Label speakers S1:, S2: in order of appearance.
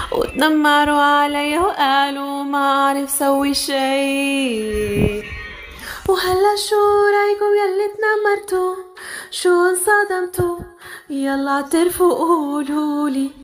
S1: وتنمروا علي وقالوا ما عرف سوي شي. وهلا شو رايكم يلي تنمرتوا؟ شو انصدمتوا؟ يلا اعترفوا قولولي.